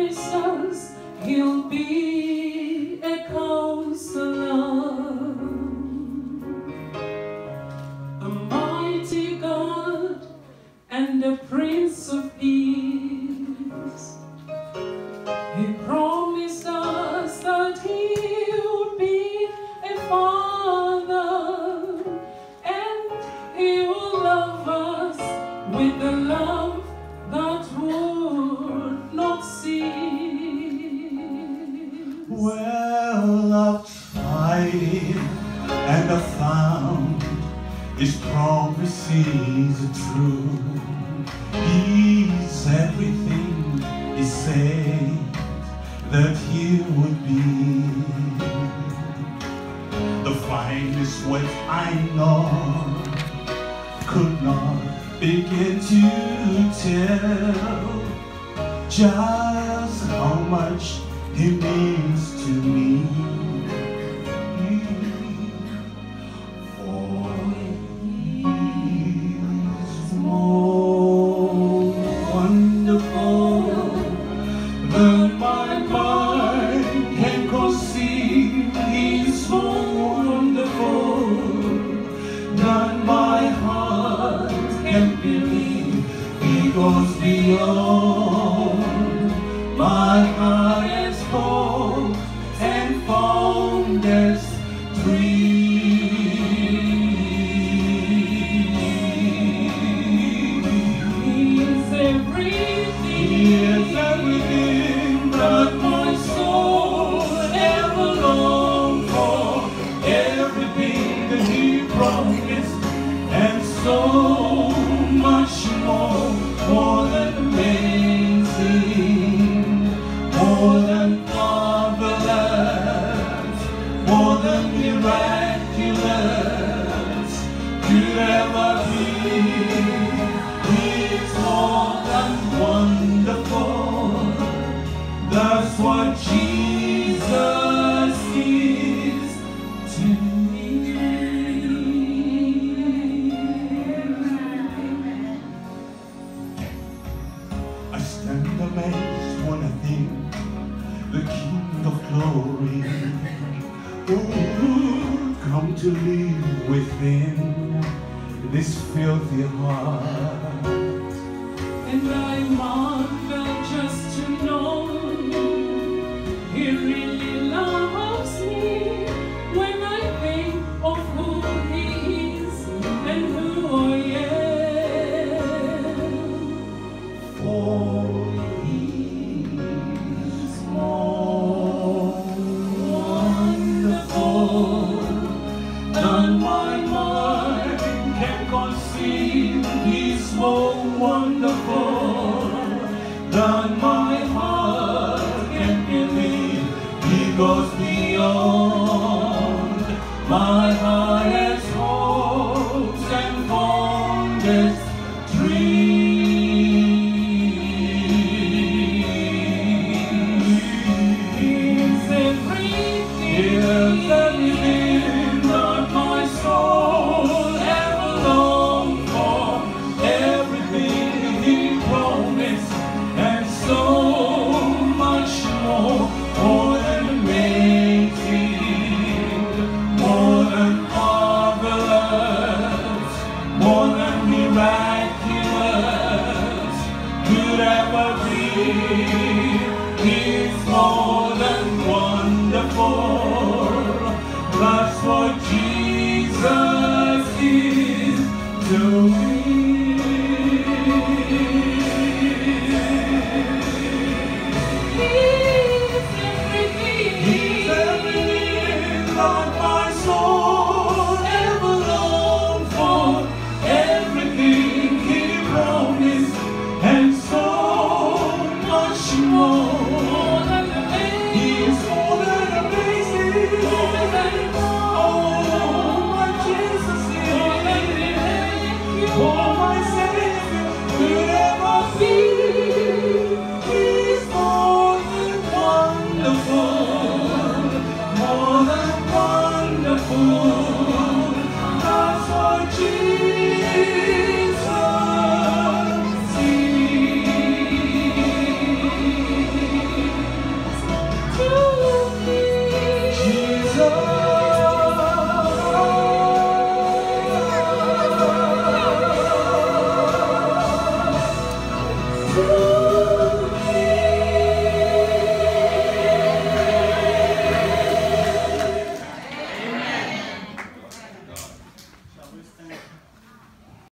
promised us He'll be a counselor, a mighty God and a Prince of Peace. He promised us that He would be a Father, and He will love us with the love that would not cease. Well, I've tried it and I've found His promises are true. He's everything He said that He would be. The finest words I know could not begin to tell just how much He means to me. For He's more wonderful than my mind can conceive. He's more wonderful than my heart can believe. He goes beyond my highest hope and fondest dream. He's everything, He is everything that my soul ever longed for, everything that He promised, and so much more than amazing, more than marvelous, more than miraculous could ever be. He's more than wonderful. That's what Jesus is to me. I stand amazed when I think the King of Glory would come to live within this filthy heart. and I marvel just to know He really loves me when I think of who He is and who I am. For He's more wonderful than my mind can conceive. He's more wonderful than my heart can believe. He goes beyond my highest hopes and fondest dreams. He's everything, He's everything that my soul ever longed for, everything He promised, and so much more than amazing, more than marvelous, more than miraculous could ever be. He's more than wonderful. That's what Jesus is to me. He's everything that my soul ever longed for, everything He promised, and so much more. He's more than amazing. true.